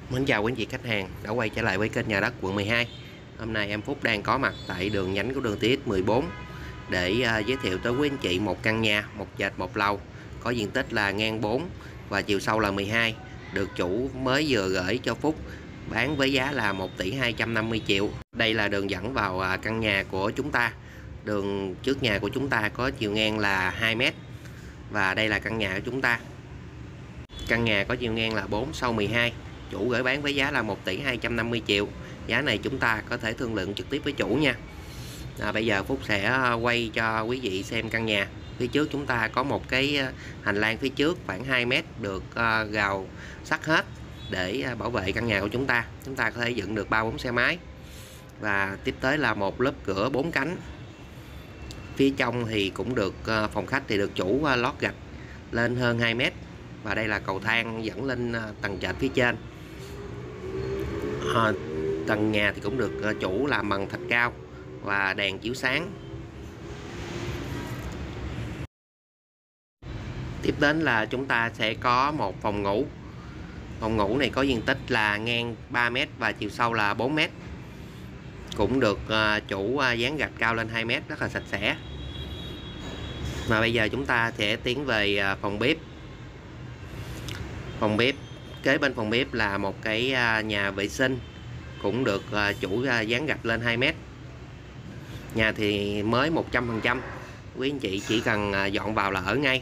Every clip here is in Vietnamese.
Mến chào quý anh chị khách hàng đã quay trở lại với kênh Nhà Đất Quận 12. Hôm nay em Phúc đang có mặt tại đường nhánh của đường TX14 để giới thiệu tới quý anh chị một căn nhà, một trệt một lầu có diện tích là ngang 4 và chiều sâu là 12, được chủ mới vừa gửi cho Phúc bán với giá là 1 tỷ 250 triệu. Đây là đường dẫn vào căn nhà của chúng ta. Đường trước nhà của chúng ta có chiều ngang là 2 m và đây là căn nhà của chúng ta. Căn nhà có chiều ngang là 4, sâu 12. Chủ gửi bán với giá là 1 tỷ 250 triệu. Giá này chúng ta có thể thương lượng trực tiếp với chủ nha. Bây giờ Phúc sẽ quay cho quý vị xem căn nhà. Phía trước chúng ta có một cái hành lang phía trước khoảng 2 m được rào sắt hết để bảo vệ căn nhà của chúng ta. Chúng ta có thể dựng được 3-4 xe máy. Và tiếp tới là một lớp cửa 4 cánh. Phía trong thì cũng được phòng khách thì được chủ lót gạch lên hơn 2 m. Và đây là cầu thang dẫn lên tầng trệt phía trên. Tầng nhà thì cũng được chủ làm bằng thạch cao và đèn chiếu sáng. Tiếp đến là chúng ta sẽ có một phòng ngủ. Phòng ngủ này có diện tích là ngang 3 m và chiều sâu là 4 m. Cũng được chủ dán gạch cao lên 2 m, rất là sạch sẽ. Mà bây giờ chúng ta sẽ tiến về phòng bếp. Phòng bếp, kế bên phòng bếp là một cái nhà vệ sinh cũng được chủ dán gạch lên 2 m. Nhà thì mới 100%, quý anh chị chỉ cần dọn vào là ở ngay.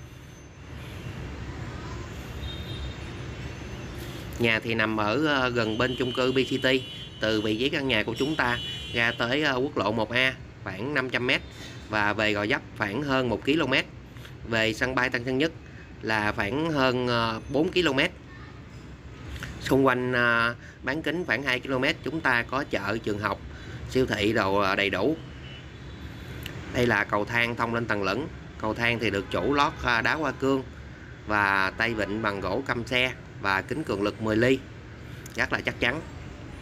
Nhà thì nằm ở gần bên chung cư BCT. Từ vị trí căn nhà của chúng ta ra tới quốc lộ 1A khoảng 500 m và về Gò Vấp khoảng hơn 1 km. Về sân bay Tân Sơn Nhất là khoảng hơn 4 km. Xung quanh bán kính khoảng 2 km chúng ta có chợ, trường học, siêu thị đồ đầy đủ. Đây là cầu thang thông lên tầng lửng. Cầu thang thì được chủ lót đá hoa cương và tay vịn bằng gỗ căm xe và kính cường lực 10 ly, rất là chắc chắn.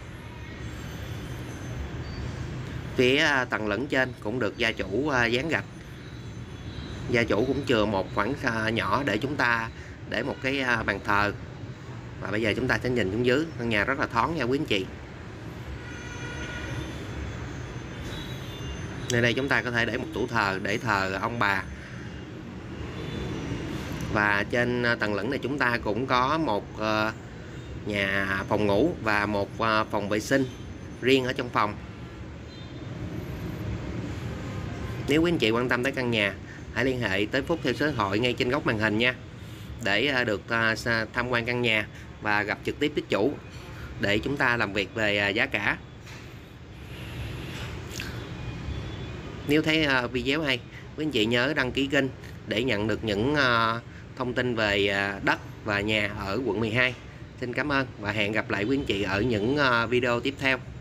Phía tầng lửng trên cũng được gia chủ dán gạch. Gia chủ cũng chừa một khoảng nhỏ để chúng ta để một cái bàn thờ. Và bây giờ chúng ta sẽ nhìn xuống dưới. Căn nhà rất là thoáng nha quý anh chị. Nơi đây chúng ta có thể để một tủ thờ để thờ ông bà. Và trên tầng lửng này chúng ta cũng có một nhà phòng ngủ và một phòng vệ sinh riêng ở trong phòng. Nếu quý anh chị quan tâm tới căn nhà, hãy liên hệ tới Phúc theo số điện thoại ngay trên góc màn hình nha, để được tham quan căn nhà và gặp trực tiếp với chủ để chúng ta làm việc về giá cả. Nếu thấy video hay, quý anh chị nhớ đăng ký kênh để nhận được những thông tin về đất và nhà ở quận 12. Xin cảm ơn và hẹn gặp lại quý anh chị ở những video tiếp theo.